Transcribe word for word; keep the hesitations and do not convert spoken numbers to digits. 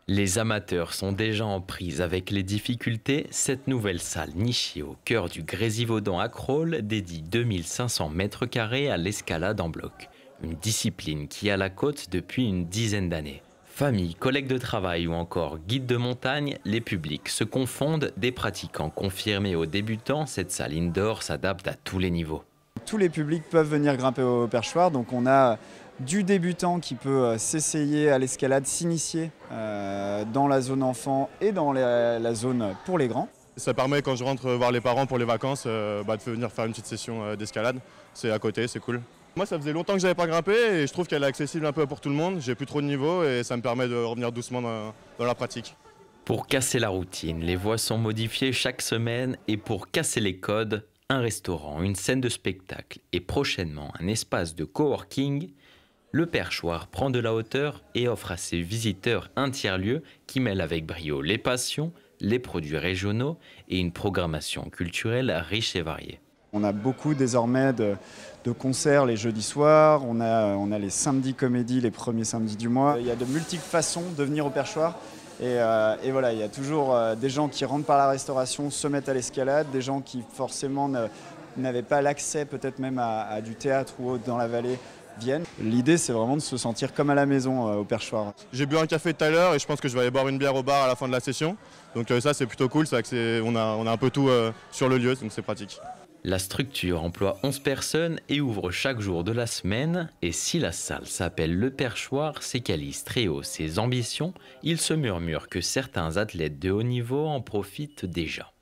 Les amateurs sont déjà en prise avec les difficultés. Cette nouvelle salle nichée au cœur du Grésivaudan à Crolles dédie deux mille cinq cents mètres carrés à l'escalade en bloc. Une discipline qui a la cote depuis une dizaine d'années. Familles, collègues de travail ou encore guides de montagne, les publics se confondent. Des pratiquants confirmés aux débutants, cette salle indoor s'adapte à tous les niveaux. Tous les publics peuvent venir grimper au perchoir, donc on a du débutant qui peut s'essayer à l'escalade, s'initier euh, dans la zone enfant et dans la, la zone pour les grands. Ça permet quand je rentre voir les parents pour les vacances euh, bah, de venir faire une petite session euh, d'escalade. C'est à côté, c'est cool. Moi ça faisait longtemps que j'avais pas grimpé et je trouve qu'elle est accessible un peu pour tout le monde. J'ai plus trop de niveau et ça me permet de revenir doucement dans, dans la pratique. Pour casser la routine, les voies sont modifiées chaque semaine et pour casser les codes, un restaurant, une scène de spectacle et prochainement un espace de coworking, le Perchoir prend de la hauteur et offre à ses visiteurs un tiers-lieu qui mêle avec brio les passions, les produits régionaux et une programmation culturelle riche et variée. On a beaucoup désormais de, de concerts les jeudis soirs, on a, on a les samedis comédies les premiers samedis du mois. Il y a de multiples façons de venir au Perchoir. Et, euh, et voilà, il y a toujours euh, des gens qui rentrent par la restauration, se mettent à l'escalade, des gens qui forcément n'avaient pas l'accès peut-être même à, à du théâtre ou autre dans la vallée viennent. L'idée c'est vraiment de se sentir comme à la maison euh, au Perchoir. J'ai bu un café tout à l'heure et je pense que je vais aller boire une bière au bar à la fin de la session. Donc euh, ça c'est plutôt cool, c'est que on a, on a un peu tout euh, sur le lieu, donc c'est pratique. La structure emploie onze personnes et ouvre chaque jour de la semaine. Et si la salle s'appelle Le Perchoir, c'est qu'Alice très haut ses ambitions. Il se murmure que certains athlètes de haut niveau en profitent déjà.